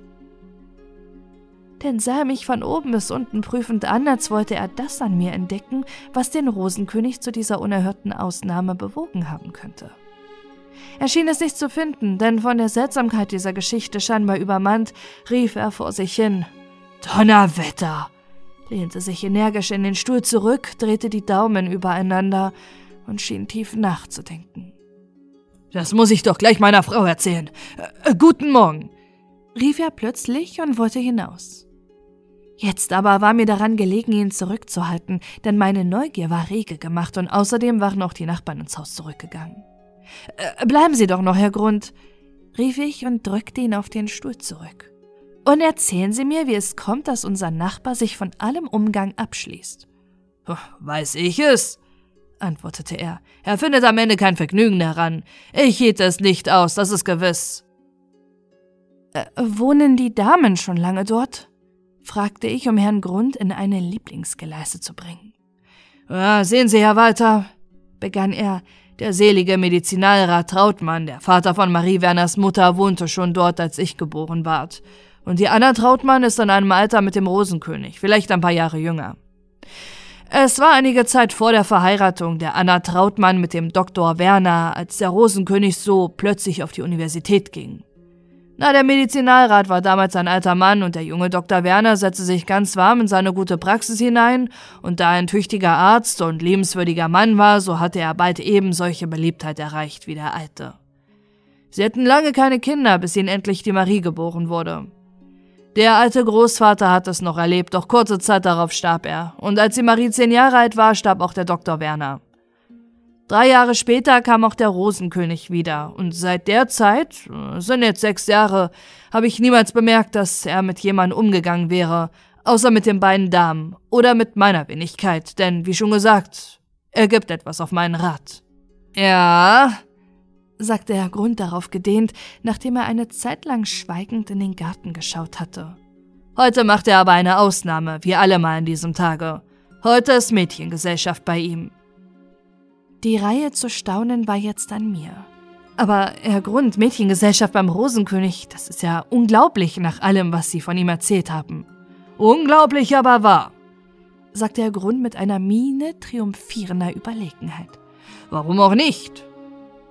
S1: Denn sah er mich von oben bis unten prüfend an, als wollte er das an mir entdecken, was den Rosenkönig zu dieser unerhörten Ausnahme bewogen haben könnte. Er schien es nicht zu finden, denn von der Seltsamkeit dieser Geschichte scheinbar übermannt, rief er vor sich hin, »Donnerwetter!«, lehnte sich energisch in den Stuhl zurück, drehte die Daumen übereinander und schien tief nachzudenken. »Das muss ich doch gleich meiner Frau erzählen. Äh, guten Morgen«, rief er plötzlich und wollte hinaus. Jetzt aber war mir daran gelegen, ihn zurückzuhalten, denn meine Neugier war rege gemacht und außerdem waren auch die Nachbarn ins Haus zurückgegangen. Äh, »Bleiben Sie doch noch, Herr Grund«, rief ich und drückte ihn auf den Stuhl zurück. »Und erzählen Sie mir, wie es kommt, dass unser Nachbar sich von allem Umgang abschließt.« »Weiß ich es«, antwortete er. »Er findet am Ende kein Vergnügen daran. Ich hielt es nicht aus, das ist gewiss.« Äh, »Wohnen die Damen schon lange dort?« fragte ich, um Herrn Grund in eine Lieblingsgeleise zu bringen. Ja, »Sehen Sie, Herr Walter«, begann er, »der selige Medizinalrat Trautmann, der Vater von Marie Werners Mutter, wohnte schon dort, als ich geboren ward. Und die Anna Trautmann ist in einem Alter mit dem Rosenkönig, vielleicht ein paar Jahre jünger. Es war einige Zeit vor der Verheiratung der Anna Trautmann mit dem Doktor Werner, als der Rosenkönig so plötzlich auf die Universität ging. Na, der Medizinalrat war damals ein alter Mann und der junge Doktor Werner setzte sich ganz warm in seine gute Praxis hinein und da er ein tüchtiger Arzt und liebenswürdiger Mann war, so hatte er bald eben solche Beliebtheit erreicht wie der Alte. Sie hatten lange keine Kinder, bis ihnen endlich die Marie geboren wurde. Der alte Großvater hat es noch erlebt, doch kurze Zeit darauf starb er. Und als die Marie zehn Jahre alt war, starb auch der Doktor Werner. Drei Jahre später kam auch der Rosenkönig wieder. Und seit der Zeit, es sind jetzt sechs Jahre, habe ich niemals bemerkt, dass er mit jemandem umgegangen wäre, außer mit den beiden Damen oder mit meiner Wenigkeit. Denn, wie schon gesagt, er gibt etwas auf meinen Rat. Ja, sagte Herr Grund darauf gedehnt, nachdem er eine Zeit lang schweigend in den Garten geschaut hatte. Heute macht er aber eine Ausnahme, wie alle mal an diesem Tage. Heute ist Mädchengesellschaft bei ihm. Die Reihe zu staunen war jetzt an mir. Aber Herr Grund, Mädchengesellschaft beim Rosenkönig, das ist ja unglaublich nach allem, was Sie von ihm erzählt haben. Unglaublich, aber wahr, sagte Herr Grund mit einer Miene triumphierender Überlegenheit. Warum auch nicht?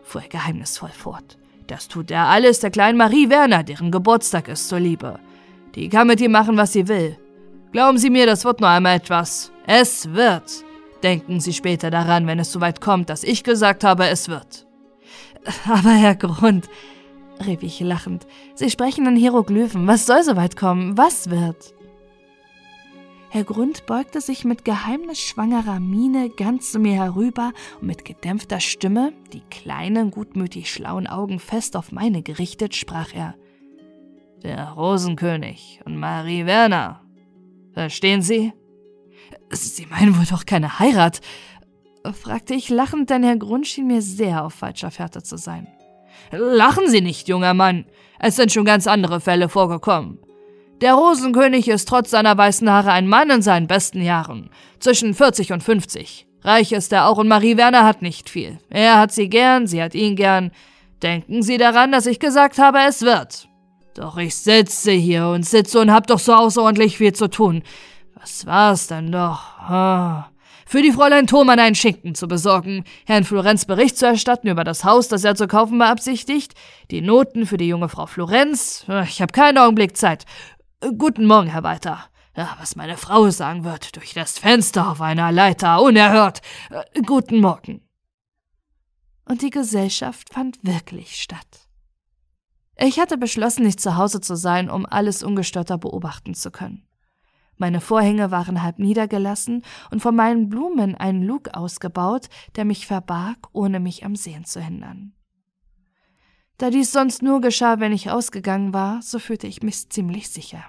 S1: fuhr er geheimnisvoll fort. »Das tut er alles der kleinen Marie Werner, deren Geburtstag ist, zuliebe. Die kann mit ihm machen, was sie will. Glauben Sie mir, das wird noch einmal etwas. Es wird. Denken Sie später daran, wenn es soweit kommt, dass ich gesagt habe, es wird.« »Aber Herr Grund«, rief ich lachend, »Sie sprechen in Hieroglyphen. Was soll soweit kommen? Was wird?« Herr Grund beugte sich mit geheimnisschwangerer Miene ganz zu mir herüber und mit gedämpfter Stimme, die kleinen, gutmütig schlauen Augen fest auf meine gerichtet, sprach er: »Der Rosenkönig und Marie Werner. Verstehen Sie?« »Sie meinen wohl doch keine Heirat?«, fragte ich lachend, denn Herr Grund schien mir sehr auf falscher Fährte zu sein. »Lachen Sie nicht, junger Mann. Es sind schon ganz andere Fälle vorgekommen. Der Rosenkönig ist trotz seiner weißen Haare ein Mann in seinen besten Jahren, zwischen vierzig und fünfzig. Reich ist er auch und Marie Werner hat nicht viel. Er hat sie gern, sie hat ihn gern. Denken Sie daran, dass ich gesagt habe, es wird. Doch ich sitze hier und sitze und hab doch so außerordentlich viel zu tun. Was war's denn doch? Ah. Für die Fräulein Thomann einen Schinken zu besorgen, Herrn Florenz Bericht zu erstatten über das Haus, das er zu kaufen beabsichtigt, die Noten für die junge Frau Florenz. Ich habe keinen Augenblick Zeit. Guten Morgen, Herr Walter. Ja, was meine Frau sagen wird, durch das Fenster auf einer Leiter, unerhört. Äh, guten Morgen.« Und die Gesellschaft fand wirklich statt. Ich hatte beschlossen, nicht zu Hause zu sein, um alles ungestörter beobachten zu können. Meine Vorhänge waren halb niedergelassen und von meinen Blumen ein Lug ausgebaut, der mich verbarg, ohne mich am Sehen zu hindern. Da dies sonst nur geschah, wenn ich ausgegangen war, so fühlte ich mich ziemlich sicher.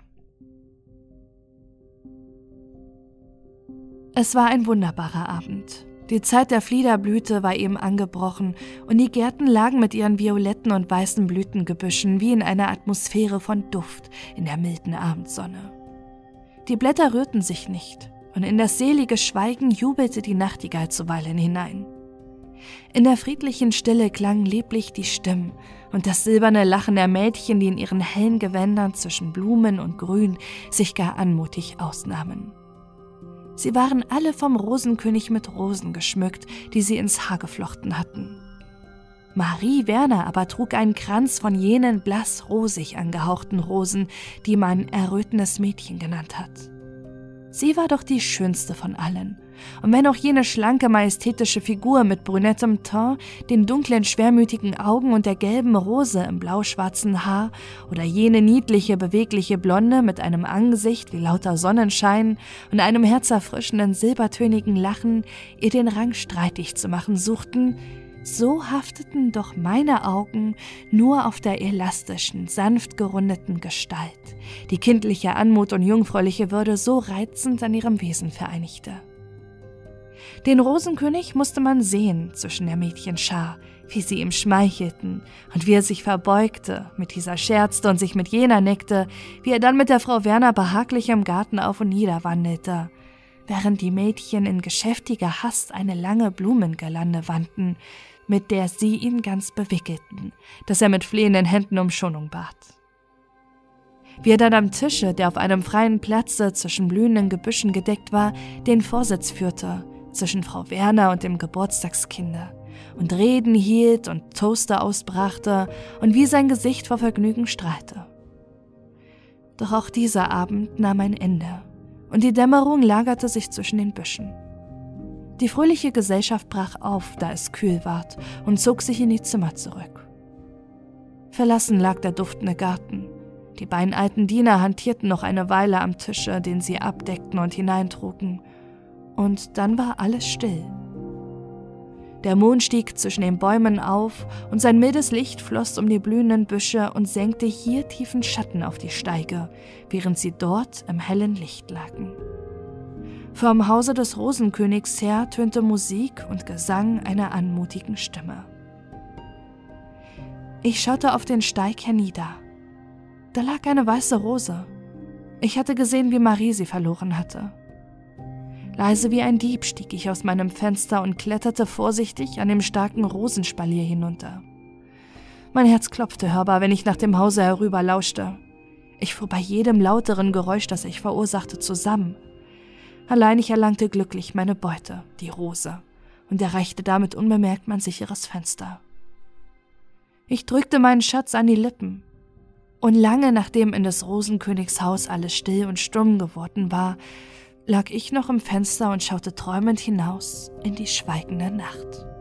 S1: Es war ein wunderbarer Abend. Die Zeit der Fliederblüte war eben angebrochen und die Gärten lagen mit ihren violetten und weißen Blütengebüschen wie in einer Atmosphäre von Duft in der milden Abendsonne. Die Blätter rührten sich nicht und in das selige Schweigen jubelte die Nachtigall zuweilen hinein. In der friedlichen Stille klangen lieblich die Stimmen und das silberne Lachen der Mädchen, die in ihren hellen Gewändern zwischen Blumen und Grün sich gar anmutig ausnahmen. Sie waren alle vom Rosenkönig mit Rosen geschmückt, die sie ins Haar geflochten hatten. Marie Werner aber trug einen Kranz von jenen blass-rosig angehauchten Rosen, die man errötendes Mädchen genannt hat. Sie war doch die schönste von allen. Und wenn auch jene schlanke, majestätische Figur mit brünettem Teint, den dunklen, schwermütigen Augen und der gelben Rose im blau-schwarzen Haar oder jene niedliche, bewegliche Blonde mit einem Angesicht wie lauter Sonnenschein und einem herzerfrischenden, silbertönigen Lachen ihr den Rang streitig zu machen suchten, so hafteten doch meine Augen nur auf der elastischen, sanft gerundeten Gestalt, die kindliche Anmut und jungfräuliche Würde so reizend an ihrem Wesen vereinigte. Den Rosenkönig musste man sehen zwischen der Mädchenschar, wie sie ihm schmeichelten und wie er sich verbeugte, mit dieser scherzte und sich mit jener neckte, wie er dann mit der Frau Werner behaglich im Garten auf und nieder wandelte, während die Mädchen in geschäftiger Hast eine lange Blumengirlande wandten, mit der sie ihn ganz bewickelten, dass er mit flehenden Händen um Schonung bat. Wie er dann am Tische, der auf einem freien Platze zwischen blühenden Gebüschen gedeckt war, den Vorsitz führte, zwischen Frau Werner und dem Geburtstagskinde, und Reden hielt und Toaster ausbrachte und wie sein Gesicht vor Vergnügen strahlte. Doch auch dieser Abend nahm ein Ende, und die Dämmerung lagerte sich zwischen den Büschen. Die fröhliche Gesellschaft brach auf, da es kühl ward, und zog sich in die Zimmer zurück. Verlassen lag der duftende Garten. Die beiden alten Diener hantierten noch eine Weile am Tische, den sie abdeckten und hineintrugen, und dann war alles still. Der Mond stieg zwischen den Bäumen auf, und sein mildes Licht floss um die blühenden Büsche und senkte hier tiefen Schatten auf die Steige, während sie dort im hellen Licht lagen. Vom Hause des Rosenkönigs her tönte Musik und Gesang einer anmutigen Stimme. Ich schaute auf den Steig hernieder. Da lag eine weiße Rose. Ich hatte gesehen, wie Marie sie verloren hatte. Leise wie ein Dieb stieg ich aus meinem Fenster und kletterte vorsichtig an dem starken Rosenspalier hinunter. Mein Herz klopfte hörbar, wenn ich nach dem Hause herüberlauschte. Ich fuhr bei jedem lauteren Geräusch, das ich verursachte, zusammen. Allein ich erlangte glücklich meine Beute, die Rose, und erreichte damit unbemerkt mein sicheres Fenster. Ich drückte meinen Schatz an die Lippen. Und lange nachdem in des Rosenkönigs Haus alles still und stumm geworden war, lag ich noch im Fenster und schaute träumend hinaus in die schweigende Nacht.